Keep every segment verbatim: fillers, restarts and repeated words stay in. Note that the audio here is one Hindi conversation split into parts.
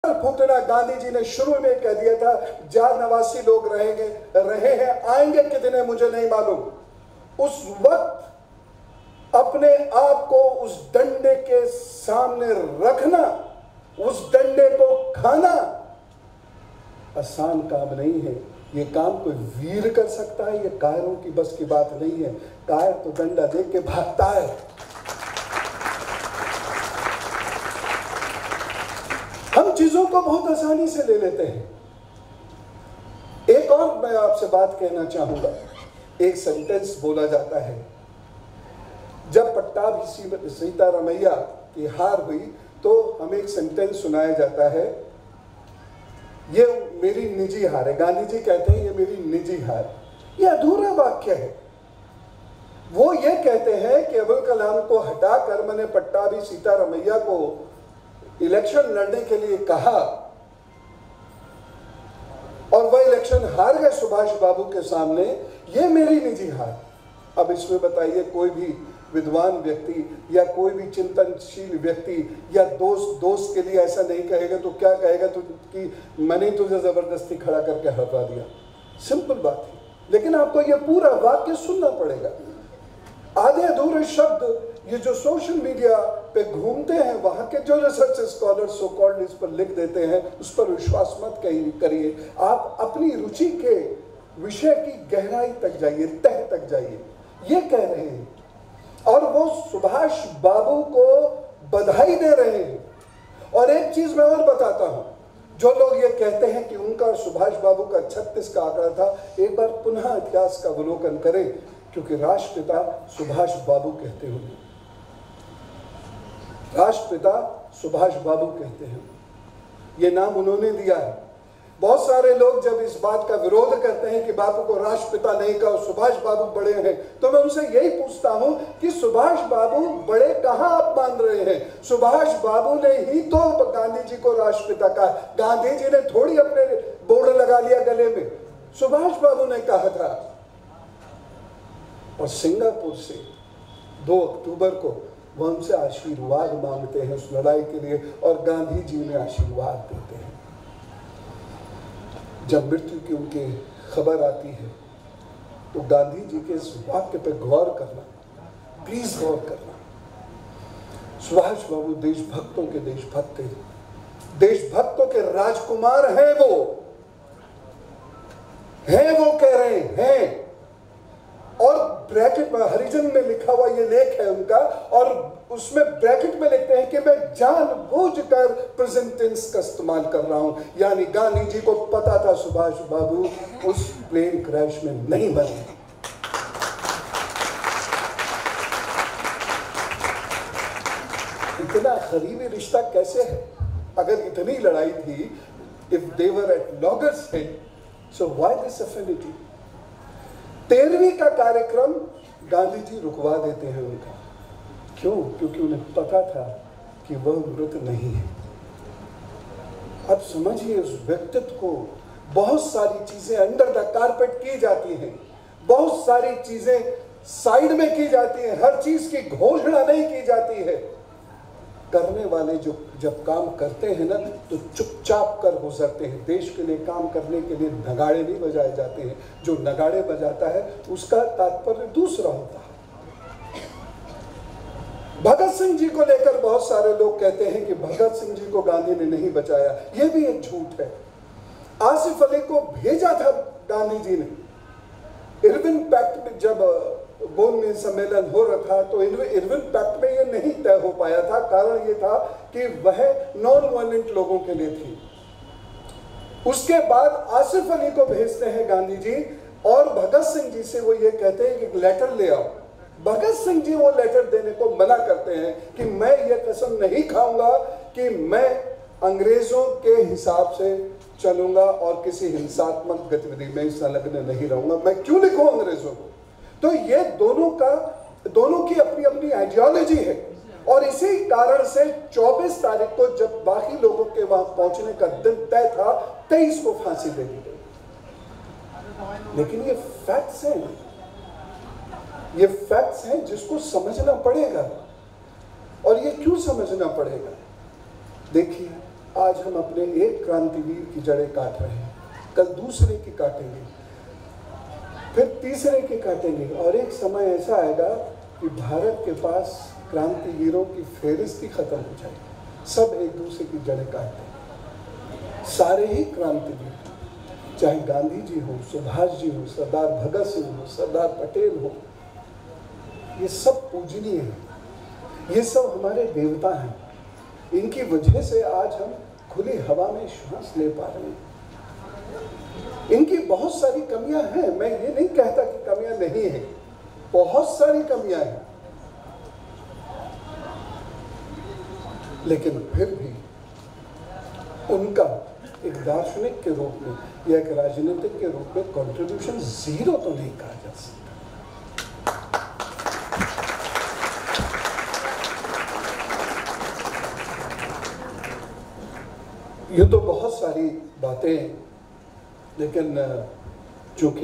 फूटना गांधी जी ने शुरू में कह दिया था, जार नवासी लोग रहेंगे, रहे हैं, आएंगे कितने मुझे नहीं मालूम। उस वक्त अपने आप को उस डंडे के सामने रखना, उस डंडे को खाना आसान काम नहीं है। ये काम कोई वीर कर सकता है, ये कायरों की बस की बात नहीं है। कायर तो डंडा देख के भागता है। हम चीजों को बहुत आसानी से ले लेते हैं। एक और मैं आपसे बात कहना चाहूंगा। एक सेंटेंस बोला जाता है, जब पट्टाभी सीतारमैया की हार हुई तो हमें एक सेंटेंस सुनाया जाता है, ये मेरी निजी हार है। गांधी जी कहते हैं ये मेरी निजी हार। ये अधूरा वाक्य है। वो ये कहते हैं कि अब्दुल कलाम को हटाकर मैंने पट्टाभी सीतारमैया को इलेक्शन लड़ने के लिए कहा और वह इलेक्शन हार गए सुभाष बाबू के सामने, ये मेरी निजी हार। अब इसमें बताइए, कोई भी विद्वान व्यक्ति या कोई भी चिंतनशील व्यक्ति या दोस्त दोस्त के लिए ऐसा नहीं कहेगा तो क्या कहेगा? तो कि मैंने तुझे जबरदस्ती खड़ा करके हटा दिया। सिंपल बात है, लेकिन आपको यह पूरा वाक्य सुनना पड़ेगा। आधे अधूरे शब्द ये जो सोशल मीडिया पे घूमते हैं, वहां के जो रिसर्च स्कॉलर्स सो कॉल्ड इस पर लिख देते हैं, उस पर विश्वास मत करिए। आप अपनी रुचि के विषय की गहराई तक जाइए, तह तक जाइए। ये कह रहे हैं और वो सुभाष बाबू को बधाई दे रहे हैं। और एक चीज मैं और बताता हूं, जो लोग ये कहते हैं कि उनका और सुभाष बाबू का छत्तीस का आंकड़ा था, एक बार पुनः इतिहास का अवलोकन करें, क्योंकि राष्ट्रपिता सुभाष बाबू कहते होंगे। राष्ट्रपिता सुभाष बाबू कहते हैं, ये नाम उन्होंने दिया है। बहुत सारे लोग जब इस बात का विरोध करते हैं कि बापू को राष्ट्रपिता नहीं कहा, सुभाष बाबू बड़े हैं, तो मैं उनसे यही पूछता हूं कि सुभाष बाबू बड़े कहां आप मान रहे हैं? सुभाष बाबू ने ही तो गांधी जी को राष्ट्रपिता कहा। गांधी जी ने थोड़ी अपने बोर्ड लगा लिया गले में, सुभाष बाबू ने कहा था। और सिंगापुर से दो अक्टूबर को वो हमसे आशीर्वाद मांगते हैं उस लड़ाई के लिए, और गांधी जी उन्हें आशीर्वाद देते हैं। जब मृत्यु की उनकी खबर आती है तो गांधी जी के इस वाक्य पे गौर करना, प्लीज गौर करना। सुभाष बाबू देशभक्तों के देशभक्त थे, देशभक्तों के राजकुमार हैं। वो हैं, वो कह रहे हैं। और ब्रैकेट में हरिजन में लिखा हुआ ये लेख है उनका, और उसमें ब्रैकेट में लिखते हैं कि मैं जानबूझकर प्रेजेंट टेंस का इस्तेमाल कर रहा हूं। यानी गांधी जी को पता था सुभाष बाबू उस प्लेन क्रैश में नहीं मरे। इतना करीबी रिश्ता कैसे है? अगर इतनी लड़ाई थी, if they were at loggerheads, so why this affinity? तेरहवीं का कार्यक्रम गांधी जी रुकवा देते हैं उनका। क्यों? क्योंकि उन्हें पता था कि वह मृत नहीं है। अब समझिए उस व्यक्तित्व को। बहुत सारी चीजें अंडर द कारपेट की जाती हैं, बहुत सारी चीजें साइड में की जाती हैं, हर चीज की घोषणा नहीं की जाती है। करने वाले जो जब काम करते हैं ना, तो चुपचाप कर गुजरते हैं। देश के लिए काम करने के लिए नगाड़े नहीं बजाए जाते हैं। जो नगाड़े बजाता है उसका तात्पर्य दूसरा होता है। भगत सिंह जी को लेकर बहुत सारे लोग कहते हैं कि भगत सिंह जी को गांधी ने नहीं बचाया। यह भी एक झूठ है। आसिफ अली को भेजा था गांधी जी ने। इरविन पैक्ट में जब बोन में सम्मेलन हो रहा था तो इरविन पैक्ट में यह नहीं तय हो पाया था। कारण यह था कि वह नॉन वायलेंट लोगों के लिए थी। उसके बाद आसिफ अली को भेजते हैं गांधी जी, और भगत सिंह जी से वो ये कहते हैं कि लेटर ले आओ। भगत सिंह जी वो लेटर देने को मना करते हैं कि मैं ये कसम नहीं खाऊंगा कि मैं अंग्रेजों के हिसाब से चलूंगा और किसी हिंसात्मक गतिविधि में संलग्न नहीं रहूंगा। मैं क्यों लिखूं अंग्रेजों को? तो ये दोनों का दोनों की अपनी अपनी आइडियोलॉजी है। और इसी कारण से चौबीस तारीख को जब बाकी लोगों के वहां पहुंचने का दिन तय था, तेईस को फांसी दे दी गई। लेकिन ये फैक्ट्स हैं, ये फैक्ट्स हैं जिसको समझना पड़ेगा। और ये क्यों समझना पड़ेगा? देखिए, आज हम अपने एक क्रांतिवीर की जड़ें काट रहे हैं, कल दूसरे की काटेंगे, फिर तीसरे की काटेंगे, और एक समय ऐसा आएगा कि भारत के पास क्रांतिवीरों की फेहरिस्त ही खत्म हो जाएगी। सब एक दूसरे की जड़ें काटते हैं, सारे ही क्रांतिवीर, चाहे गांधी जी हो, सुभाष जी हो, सरदार भगत सिंह हो, सरदार पटेल हो, ये सब पूजनीय हैं, ये सब हमारे देवता हैं। इनकी वजह से आज हम खुली हवा में श्वास ले पा रहे हैं। इनकी बहुत सारी कमियां हैं, मैं ये नहीं कहता कि कमियां नहीं हैं, बहुत सारी कमियां हैं, लेकिन फिर भी उनका एक दार्शनिक के रूप में या एक राजनीतिक के रूप में कंट्रीब्यूशन जीरो तो नहीं कहा जा सकता। ये तो बहुत सारी बातें, लेकिन चूंकि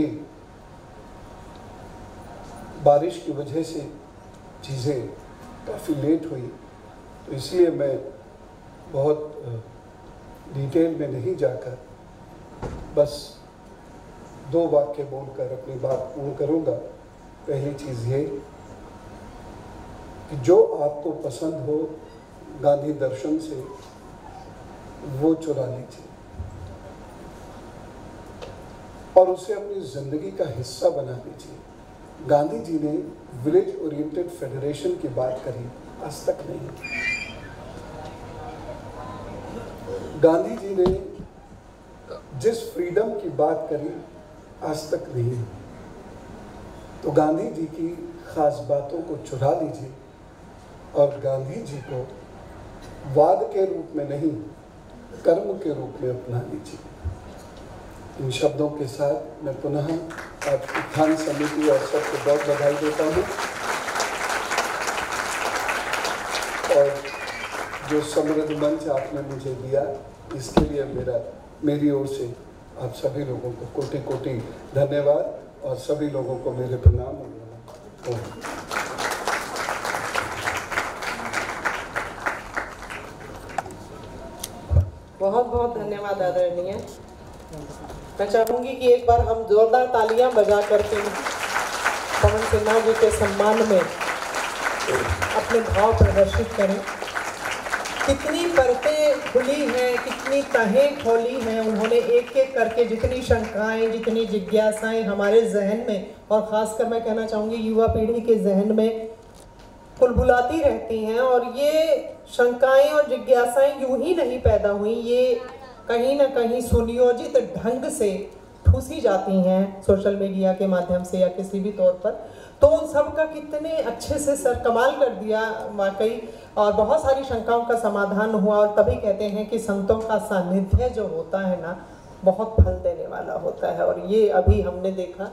बारिश की वजह से चीज़ें काफ़ी लेट हुई, तो इसलिए मैं बहुत डिटेल में नहीं जाकर बस दो वाक्य बोलकर अपनी बात पूर्ण करूंगा। पहली चीज़ ये कि जो आपको पसंद हो गांधी दर्शन से, वो चुरा लीजिए और उसे अपनी जिंदगी का हिस्सा बना लीजिए। गांधी जी ने विलेज ओरिएंटेड फेडरेशन की बात करी, आज तक नहीं। गांधी जी ने जिस फ्रीडम की बात करी, आज तक नहीं। तो गांधी जी की खास बातों को चुरा लीजिए और गांधी जी को वाद के रूप में नहीं, कर्म के रूप में अपना लीजिए। इन शब्दों के साथ मैं पुनः आज उत्थान समिति और सबको बहुत बधाई देता हूँ, और जो समृद्ध मंच आपने मुझे दिया, इसके लिए मेरा मेरी ओर से आप सभी लोगों को कोटि कोटि धन्यवाद, और सभी लोगों को मेरे प्रणाम और नमन। बहुत बहुत धन्यवाद आदरणीय। मैं चाहूंगी कि एक बार हम जोरदार तालियां बजा करके पवन सिन्हा जी के सम्मान में अपने भाव प्रदर्शित करें। कितनी परतें खुली हैं, कितनी तहें खोली हैं उन्होंने, एक एक करके जितनी शंकाएं, जितनी जिज्ञासाएं हमारे जहन में, और ख़ासकर मैं कहना चाहूँगी युवा पीढ़ी के जहन में कुलबुलाती रहती हैं। और ये शंकाएं और जिज्ञासाएं यूं ही नहीं पैदा हुई, ये कहीं ना कहीं सुनियोजित ढंग से ठूसी जाती हैं सोशल मीडिया के माध्यम से या किसी भी तौर पर। तो उन सब का कितने अच्छे से सर कमाल कर दिया वाकई, और बहुत सारी शंकाओं का समाधान हुआ। और तभी कहते हैं कि संतों का सानिध्य जो होता है ना, बहुत फल देने वाला होता है, और ये अभी हमने देखा।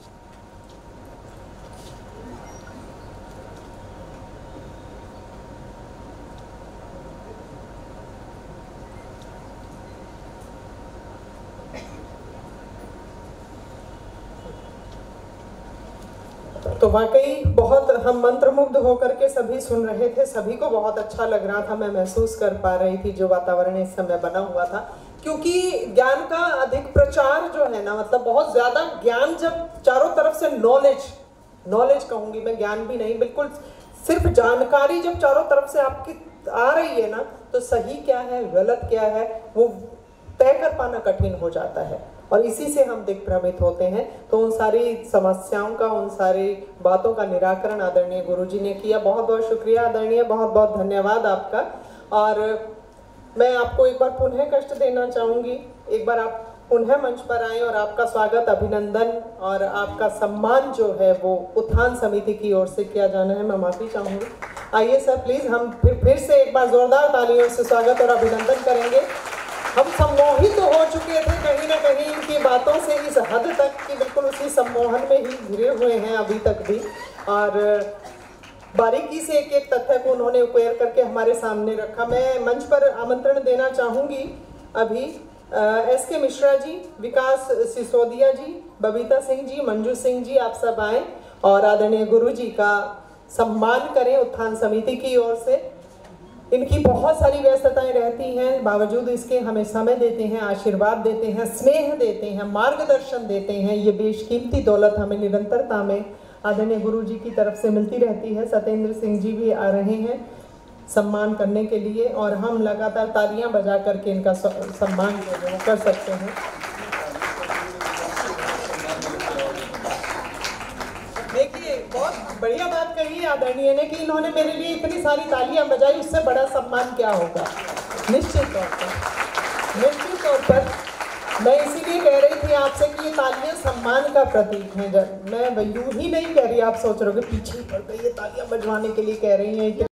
तो वाकई बहुत हम मंत्रमुग्ध होकर के सभी सुन रहे थे, सभी को बहुत अच्छा लग रहा था। मैं महसूस कर पा रही थी जो वातावरण इस समय बना हुआ था, क्योंकि ज्ञान का अधिक प्रचार जो है ना, मतलब बहुत ज्यादा ज्ञान, जब चारों तरफ से नॉलेज नॉलेज कहूंगी मैं, ज्ञान भी नहीं, बिल्कुल सिर्फ जानकारी जब चारों तरफ से आपकी आ रही है ना, तो सही क्या है गलत क्या है वो तय कर पाना कठिन हो जाता है, और इसी से हम दिग्भ्रमित होते हैं। तो उन सारी समस्याओं का, उन सारी बातों का निराकरण आदरणीय गुरुजी ने किया। बहुत बहुत शुक्रिया आदरणीय, बहुत बहुत धन्यवाद आपका। और मैं आपको एक बार पुनः कष्ट देना चाहूँगी, एक बार आप पुनः मंच पर आएँ और आपका स्वागत, अभिनंदन और आपका सम्मान जो है वो उत्थान समिति की ओर से किया जाना है। मैं माफ़ी चाहूँगी। आइए सर प्लीज़, हम फिर फिर से एक बार जोरदार तालियों से स्वागत और अभिनंदन करेंगे। हम सम्मोहित तो हो चुके थे कहीं ना कहीं इनकी बातों से, इस हद तक कि बिल्कुल उसी सम्मोहन में ही घिरे हुए हैं अभी तक भी, और बारीकी से एक एक तथ्य को उन्होंने उकेर करके हमारे सामने रखा। मैं मंच पर आमंत्रण देना चाहूँगी अभी एस के मिश्रा जी, विकास सिसोदिया जी, बबीता सिंह जी, मंजू सिंह जी, आप सब आएँ और आदरणीय गुरु जी का सम्मान करें उत्थान समिति की ओर से। इनकी बहुत सारी व्यस्तताएं रहती हैं, बावजूद इसके हमें समय देते हैं, आशीर्वाद देते हैं, स्नेह देते हैं, मार्गदर्शन देते हैं। ये बेशकीमती दौलत हमें निरंतरता में आदरणीय गुरु जी की तरफ से मिलती रहती है। सत्येंद्र सिंह जी भी आ रहे हैं सम्मान करने के लिए, और हम लगातार तालियां बजा करके इनका सम्मान जो है वो कर सकते हैं। देखिए, बहुत बढ़िया बात कही है आदरणीय ने कि इन्होंने मेरे लिए इतनी सारी तालियां बजाई, उससे बड़ा सम्मान क्या होगा। निश्चित तौर पर निश्चित तौर पर मैं इसीलिए कह रही थी आपसे कि ये तालियां सम्मान का प्रतीक हैं। जब मैं यूं ही नहीं कह रही, आप सोच रहे हो कि पीछे पड़ गई, ये तालियां बजवाने के लिए कह रही हैं।